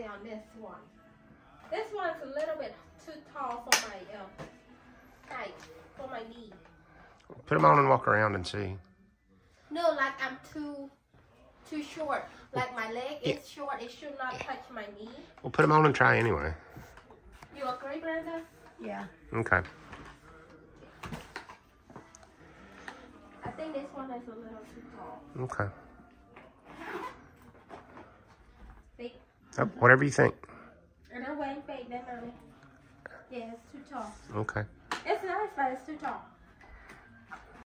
on this one. This one's a little bit too tall for my height, for my knee. Put them on and walk around and see. No, like I'm too short. Like my leg is short. It should not touch my knee. Well, put them on and try anyway. You agree, Brenda? Yeah. Okay. I think this one is a little too tall. Okay. See? Whatever you think. No way, babe, that mommy. Yeah, it's too tall. Okay. It's nice, but it's too tall.